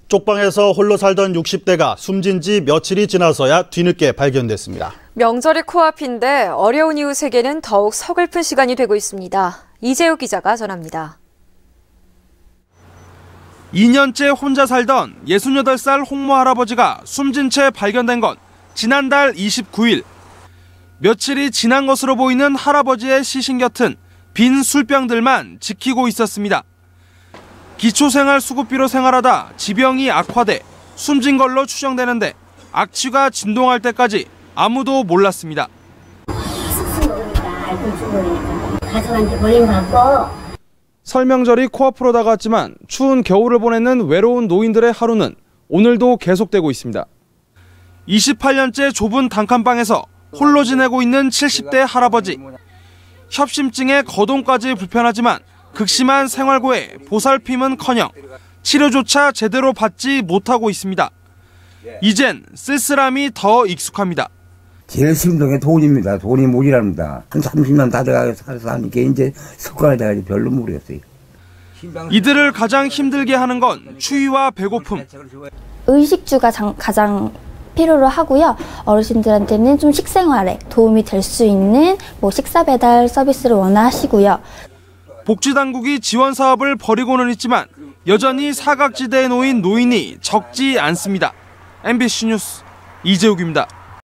쪽방에서 홀로 살던 60대가 숨진 지 며칠이 지나서야 뒤늦게 발견됐습니다. 명절이 코앞인데 어려운 이웃에게는 더욱 서글픈 시간이 되고 있습니다. 이재우 기자가 전합니다. 2년째 혼자 살던 68살 홍모 할아버지가 숨진 채 발견된 건 지난달 29일. 며칠이 지난 것으로 보이는 할아버지의 시신 곁은 빈 술병들만 지키고 있었습니다. 기초생활수급비로 생활하다 지병이 악화돼 숨진 걸로 추정되는데 악취가 진동할 때까지 아무도 몰랐습니다. 설명절이 코앞으로 다가왔지만 추운 겨울을 보내는 외로운 노인들의 하루는 오늘도 계속되고 있습니다. 28년째 좁은 단칸방에서 홀로 지내고 있는 70대 할아버지. 협심증에 거동까지 불편하지만 극심한 생활고에 보살핌은커녕 치료조차 제대로 받지 못하고 있습니다. 이젠 쓸쓸함이 더 익숙합니다. 제일 힘든 게 돈입니다. 돈이 모자랍니다. 한 30년 다 돼가서 살아서 하니까 이제 습관이 돼가지고 별로 모르겠어요. 이들을 가장 힘들게 하는 건 추위와 배고픔. 의식주가 가장 필요로 하고요. 어르신들한테는 좀 식생활에 도움이 될 수 있는 식사 배달 서비스를 원하시고요. 복지당국이 지원 사업을 벌이고는 있지만 여전히 사각지대에 놓인 노인이 적지 않습니다. MBC 뉴스 이재욱입니다.